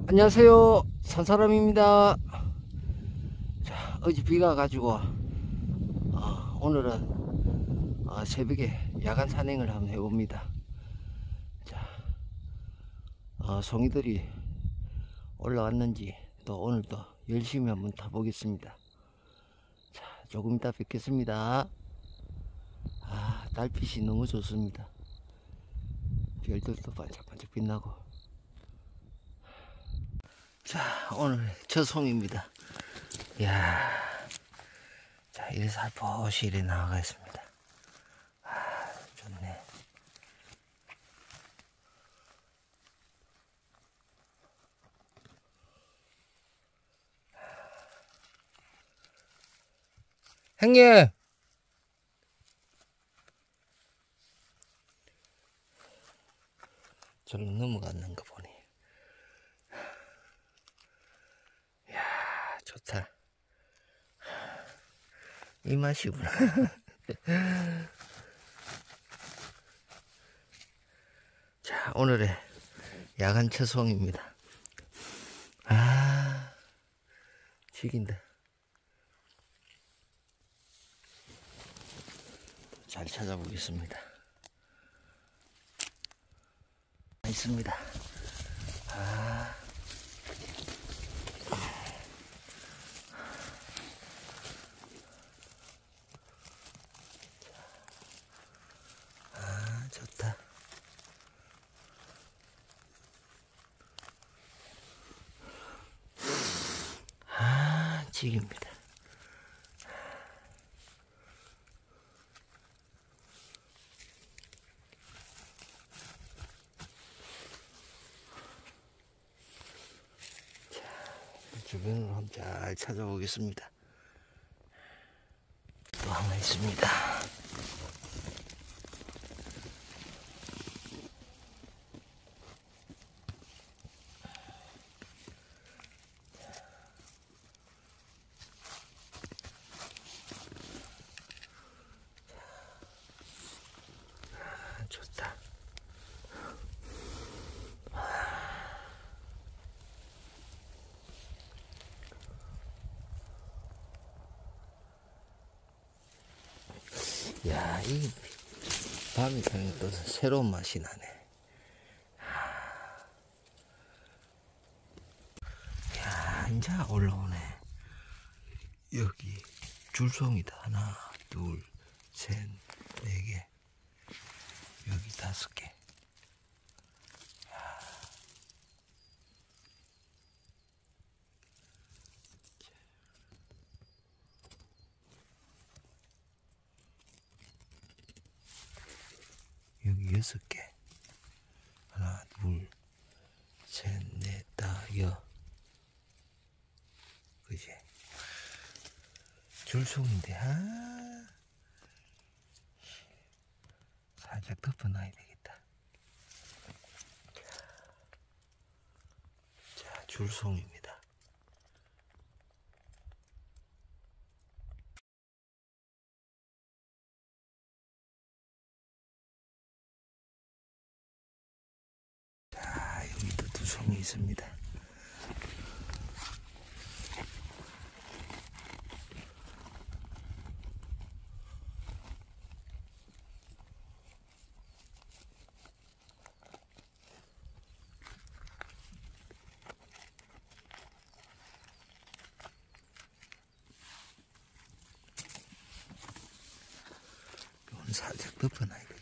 안녕하세요, 산사람입니다. 자, 어제 비가 가지고 오늘은 새벽에 야간 산행을 한번 해봅니다. 자, 송이들이 올라왔는지 또 오늘도 열심히 한번 타보겠습니다. 자, 조금 이따 뵙겠습니다. 달빛이 너무 좋습니다. 별들도 반짝반짝 빛나고. 자, 오늘 첫 송입니다. 이야, 자, 이래 살포시 이래 나아가 있습니다. 좋네. 형님! 저로 넘어갔는가 보니. 이야, 좋다. 이 맛이구나. 자, 오늘의 야간 채송입니다. 죽인다. 잘 찾아보겠습니다. 있습니다. 좋다. 지깁니다. 주변으로 한번 잘 찾아보겠습니다. 또 하나 있습니다. 좋다. 야, 이 밤이 되면 또 새로운 맛이 나네. 야, 이제 올라오네. 여기 줄송이다. 하나, 둘, 셋, 네 개. 여기 5개. 여기 6개. 하나, 둘, 셋, 넷, 다, 여. 그지? 줄송인데, 살짝 덮어놔야 되겠다. 자, 줄송입니다. 자, 여기도 2송이 있습니다. 살짝 덮어놔야 돼.